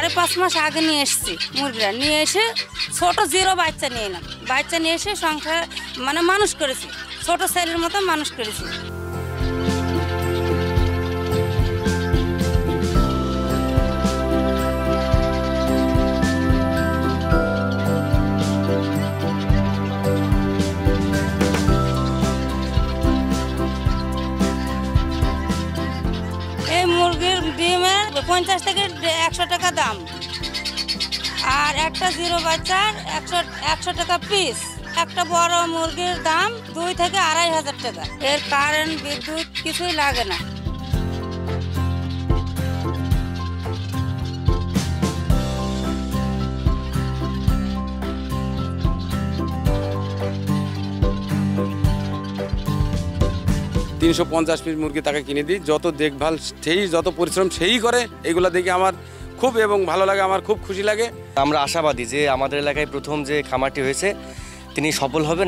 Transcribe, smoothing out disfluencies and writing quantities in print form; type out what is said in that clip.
5.5 মাস আগে নিয়ে এসেছি মুরগিরা, নিয়ে এসে ছোট 0 বাচ্চা নিয়ে এলাম। বাচ্চা নিয়ে এসে সংসার মানে মানুষ করেছি, ছোট ছেলের মতো মানুষ করেছি। এই মুরগির ডিমের 50 থেকে 100 টাকা দাম, আর একটা 0 বাচ্চার 100 টাকা পিস। একটা বড় মুরগির দাম 2 থেকে 2,500 টাকা। এর কারেন্ট বিদ্যুৎ কিছুই লাগে না। $350 পিস মুরগি তাকে কিনে দিই। যত দেখভাল সেই, যত পরিশ্রম সেই করে, এগুলো দেখে আমার খুব এবং ভালো লাগে, আমার খুব খুশি লাগে। আমরা আশাবাদী যে আমাদের এলাকায় প্রথম যে খামারটি হয়েছে তিনি সফল হবেন